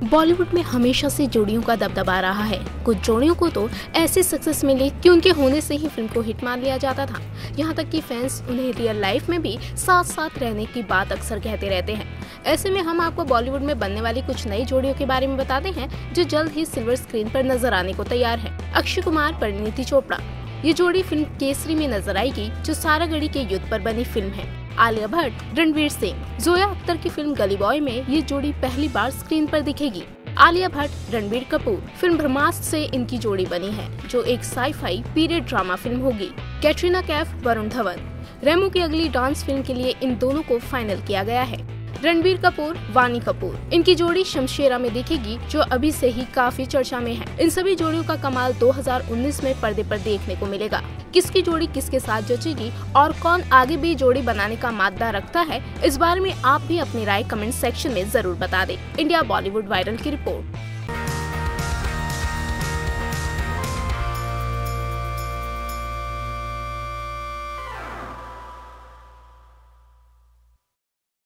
बॉलीवुड में हमेशा से जोड़ियों का दबदबा रहा है। कुछ जोड़ियों को तो ऐसी सक्सेस मिली कि उनके होने से ही फिल्म को हिट मान लिया जाता था। यहाँ तक कि फैंस उन्हें रियल लाइफ में भी साथ साथ रहने की बात अक्सर कहते रहते हैं। ऐसे में हम आपको बॉलीवुड में बनने वाली कुछ नई जोड़ियों के बारे में बताते हैं जो जल्द ही सिल्वर स्क्रीन पर नजर आने को तैयार है। अक्षय कुमार, परिणीति चोपड़ा, ये जोड़ी फिल्म केसरी में नजर आएगी जो सारागढ़ी के युद्ध पर बनी फिल्म है। आलिया भट्ट, रणवीर सिंह, जोया अख्तर की फिल्म गली बॉय में ये जोड़ी पहली बार स्क्रीन पर दिखेगी। आलिया भट्ट, रणबीर कपूर, फिल्म ब्रह्मास्त्र से इनकी जोड़ी बनी है जो एक साई-फाई पीरियड ड्रामा फिल्म होगी। कैटरीना कैफ, वरुण धवन, रेमो की अगली डांस फिल्म के लिए इन दोनों को फाइनल किया गया है। रणबीर कपूर, वानी कपूर, इनकी जोड़ी शमशेरा में दिखेगी जो अभी से ही काफी चर्चा में है। इन सभी जोड़ियों का कमाल 2019 में पर्दे पर देखने को मिलेगा। किसकी जोड़ी किसके साथ जचेगी और कौन आगे भी जोड़ी बनाने का मादा रखता है, इस बारे में आप भी अपनी राय कमेंट सेक्शन में जरूर बता दें। इंडिया बॉलीवुड वायरल की रिपोर्ट।